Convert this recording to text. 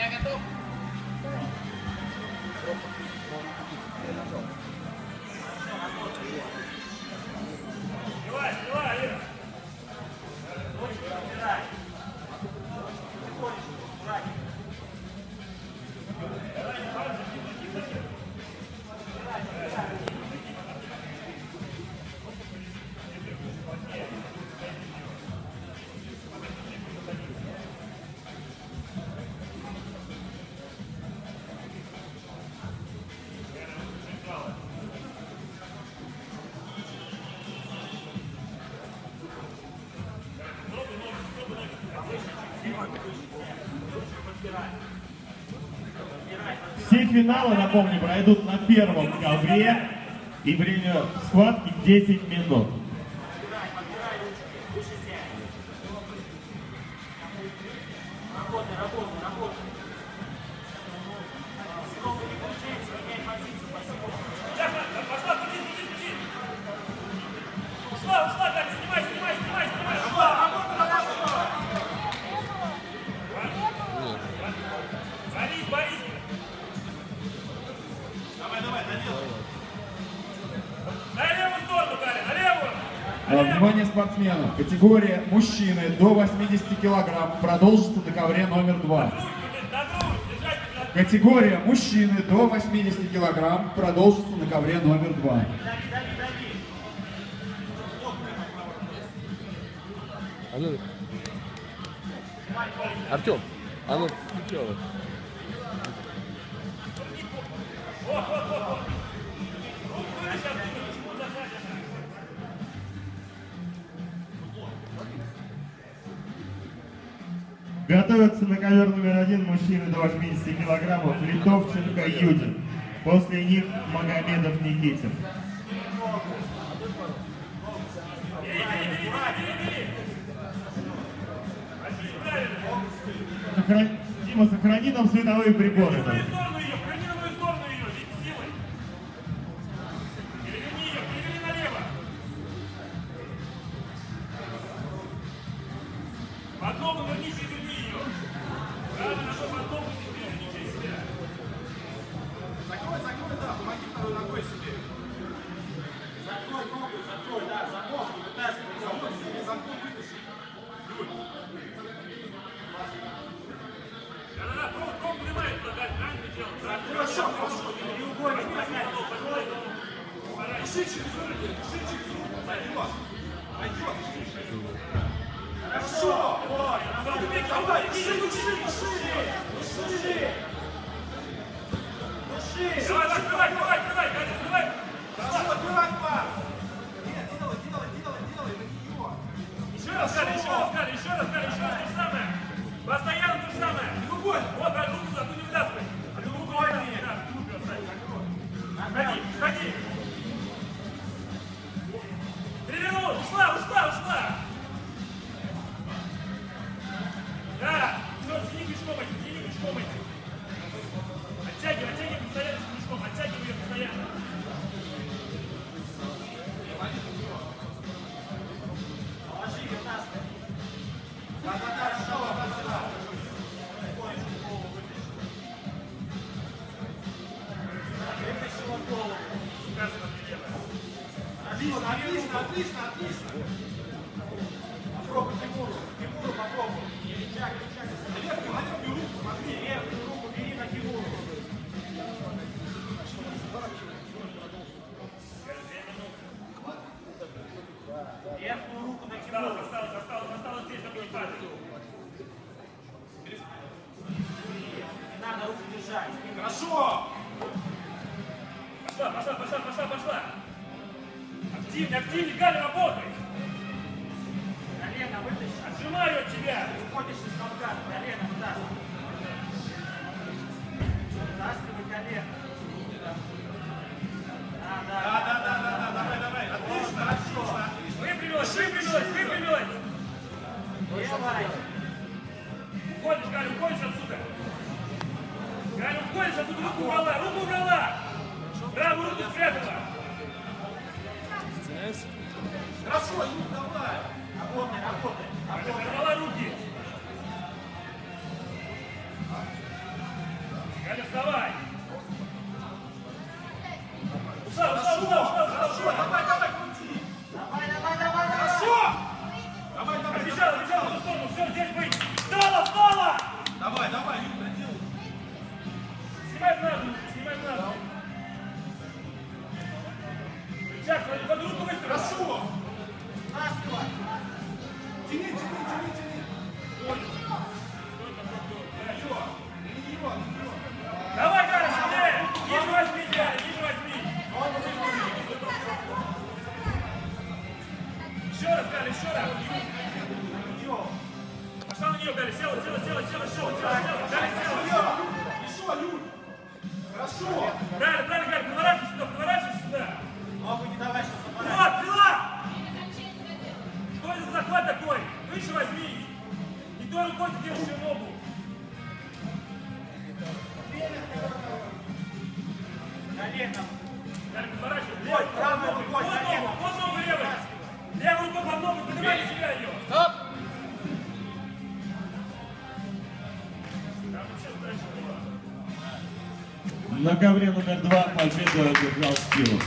Все финалы, напомню, пройдут на первом ковре, и время схватки 10 минут. Внимание спортсменов! Категория мужчины до 80 килограмм продолжится на ковре номер 2. Категория мужчины до 80 килограмм продолжится на ковре номер 2. Артем, а ну сначала. Готовятся на ковер номер 1 мужчины до 80 килограммов Литовченко Юдин. После них Магомедов Никитин. Дима, сохрани там световые приборы. Подногу вернись и верни ее. Правильно, что подногу себе верните себя. Закрой, да, помоги второй ногой себе. Закрой ногу, да, замок, не пытайся, замок себе, замком вытащи. Да, пробу прямая туда, правильно делал. Хорошо, треугольник такая. Дыши через руки, пойдет. Хорошо! Давай, дыши! Давай! Открывай, пар! Нет, делай, еще раз, Галя, то же самое! Постоянно то же самое! Другой! Вот, руку за, не вытаскивай! А ты руку не вытаскивай! Ходи! Перевернул! Ушла! Да! Все, тяни пешком идти! Оттягивай постоянно с пешком, оттягивай ее постоянно! Положи ее на спину! Да, сюда! Вытащи его голову! Отлично! Попробуй Тимуру попробуй! Верхнюю руку, смотри, верхнюю руку бери на Тимуру. Верхнюю руку на Тимуру. Осталось здесь, чтобы не падать. Не надо руку держать. Хорошо! Пошла! Активнее, Галя, работай! Колено вытащи. Отжимаю от тебя. Уходишь из колка. Колено вытаскивай. Вытаскивай колено. Да. Давай. Отлично. Выпрямилась. Делай. Уходишь отсюда. Галя, уходишь отсюда. Руку убрала. Правую руку спрятала. Хорошо, давай. Работай. Оторвала руки. вставай. Ушла. Давай, крути. Давай. Хорошо. Давай. Побежал в ту сторону. Все, здесь быть. Встала. Давай, доделай. Снимай в ногу. Сейчас, под руку выставил. Хорошо. Тяни. Давай, Галя, сильнее. Ниже возьми. Еще раз, Галя. Пошла на нее, Галя. Села. Галя, села. Еще, Юль. Хорошо. Правильно, Галя. Поворачивайся сюда. Ногу не давай сейчас. Вот, пила. Что это за захват такой? Выше возьми. И то рукой ты держишь ее ногу. Коленом. Галя, поворачивай. Правой рукой. Вот ногу левой. Левую рукой под ногу. Поднимай на себя ее. Стоп! На ковре номер 2 победу одержал Скиллов.